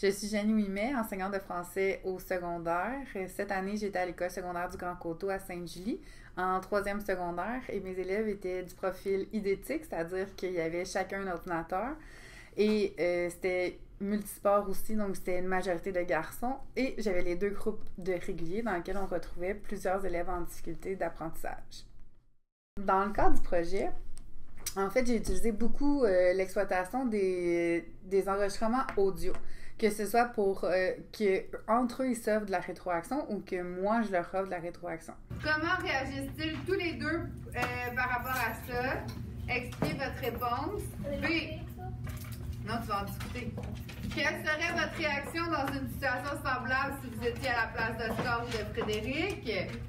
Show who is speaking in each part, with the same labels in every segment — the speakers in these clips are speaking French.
Speaker 1: Je suis Jenny Ouimet, enseignante de français au secondaire. Cette année, j'étais à l'école secondaire du Grand Coteau à Sainte-Julie, en troisième secondaire, et mes élèves étaient du profil idétique, c'est-à-dire qu'il y avait chacun un ordinateur, et c'était multisport aussi, donc c'était une majorité de garçons, et j'avais les deux groupes de réguliers dans lesquels on retrouvait plusieurs élèves en difficulté d'apprentissage. Dans le cadre du projet, en fait, j'ai utilisé beaucoup l'exploitation des enregistrements audio, que ce soit pour que entre eux ils s'offrent de la rétroaction ou que moi je leur offre de la rétroaction.
Speaker 2: Comment réagissent-ils tous les deux par rapport à ça? Expliquez votre réponse. B. Non, tu vas en discuter. Quelle serait votre réaction dans une situation semblable si vous étiez à la place d'Oscar ou de Frédéric?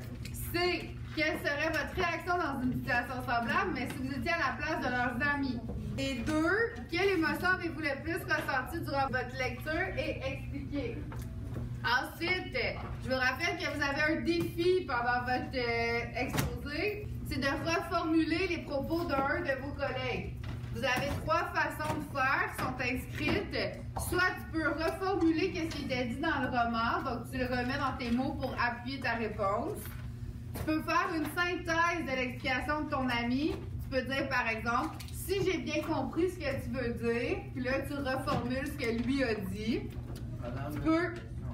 Speaker 2: C. Quelle serait votre réaction dans une situation semblable, mais si vous étiez à la place de leurs amis? Et 2. Quelle émotion avez-vous le plus ressentie durant votre lecture et expliquez? Ensuite, je vous rappelle que vous avez un défi pendant votre exposé, c'est de reformuler les propos d'un de vos collègues. Vous avez 3 façons de faire qui sont inscrites. Soit tu peux reformuler ce qui était dit dans le roman, donc tu le remets dans tes mots pour appuyer ta réponse. Tu peux faire une synthèse de l'explication de ton ami. Tu peux dire, par exemple, si j'ai bien compris ce que tu veux dire, puis là, tu reformules ce que lui a dit. Tu peux...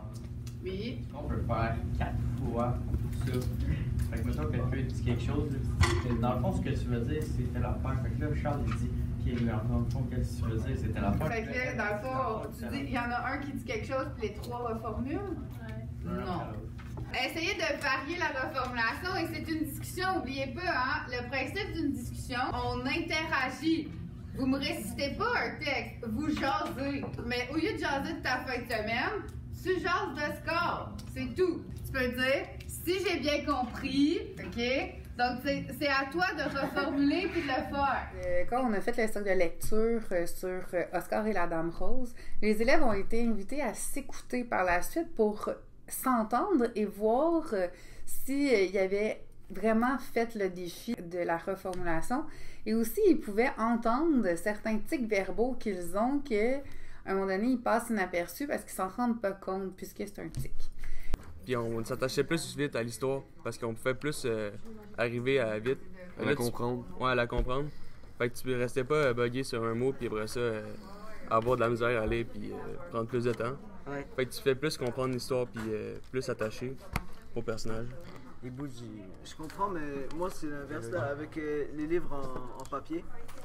Speaker 2: Oui.
Speaker 3: On peut faire 4 fois ça. Fait que mettons que quelqu'un dit quelque chose, là, dans le fond, ce que tu veux dire, c'était l'affaire. Fait que là, Charles, il dit, OK, mais dans le fond, qu'est-ce que tu veux dire, c'était l'affaire.
Speaker 2: Fait que là, dans le fond, tu dis, il y en a un qui dit quelque chose, puis les 3 reformulent? Ouais. Non. Essayez de varier la reformulation et c'est une discussion, n'oubliez pas, hein, le principe d'une discussion, on interagit. Vous me récitez pas un texte, vous jasez. Mais au lieu de jaser de ta fin de semaine, tu jases de score, c'est tout. Tu peux dire, si j'ai bien compris, OK? Donc, c'est à toi de reformuler puis de le faire.
Speaker 1: Quand on a fait le stock de lecture sur Oscar et la Dame Rose, les élèves ont été invités à s'écouter par la suite pour s'entendre et voir s'ils avaient vraiment fait le défi de la reformulation. Et aussi, ils pouvaient entendre certains tics verbaux qu'ils ont qu'à un moment donné, ils passent inaperçus parce qu'ils s'en rendent pas compte puisque c'est un tic.
Speaker 4: Puis on s'attachait plus vite à l'histoire parce qu'on pouvait plus arriver à vite.
Speaker 5: À la comprendre.
Speaker 4: Ouais, à la comprendre. Fait que tu restais pas buggé sur un mot puis après ça avoir de la misère à aller puis prendre plus de temps.
Speaker 5: Ouais.
Speaker 4: Fait que tu fais plus comprendre l'histoire puis plus attaché au personnage.
Speaker 5: Les bouts je comprends, mais moi c'est l'inverse là, avec les livres en papier.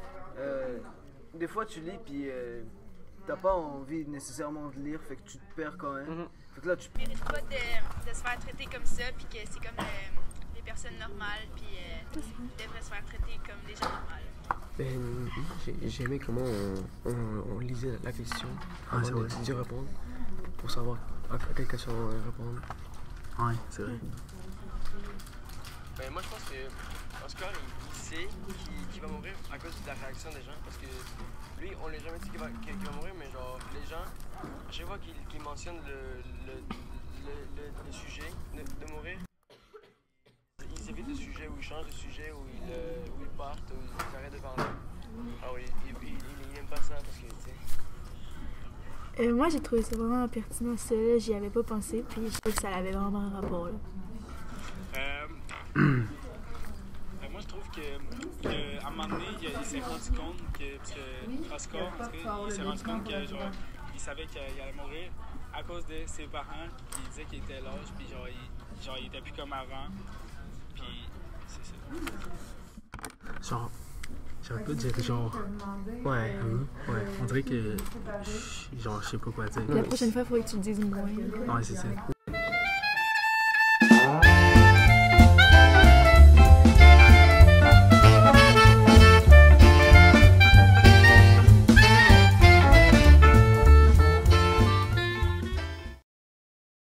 Speaker 5: Des fois tu lis puis t'as pas envie nécessairement de lire, fait que tu te perds quand même. Fait que là tu
Speaker 6: mérite pas de se faire traiter comme ça, puis que c'est comme les personnes normales, puis ils devraient se faire traiter comme des gens normaux.
Speaker 7: Ben, j'ai aimé comment on lisait la question avant de répondre, pour savoir à quelle question répondre.
Speaker 5: Ouais, c'est vrai.
Speaker 8: Ben, moi, je pense que Oscar, il sait qu'il va mourir à cause de la réaction des gens, parce que lui, on lui a jamais dit qu'il va mourir, mais genre, les gens, à chaque fois qu'il mentionne le sujet de mourir, ils évitent le sujet, ou ils changent de sujet, ou ils partent, ou ils arrêtent de parler. Ah oui, il n'aime pas ça, parce que, tu sais...
Speaker 9: Moi, j'ai trouvé ça vraiment pertinent, ça, là. J'y avais pas pensé, puis je trouve que ça avait vraiment un rapport, là.
Speaker 10: Moi, je trouve qu'à un moment donné, il s'est rendu compte que Oscar, il s'est rendu compte que genre, il savait qu'il allait mourir à cause de ses parents qui disaient qu'il était lâche, puis genre, il était plus comme avant. Puis c'est ça.
Speaker 7: Genre, j'aurais pas dire genre. Ouais, on dirait que. Genre, je sais pas quoi dire.
Speaker 9: La prochaine fois, il faudrait que tu le dises moins.
Speaker 7: Ouais, c'est ça.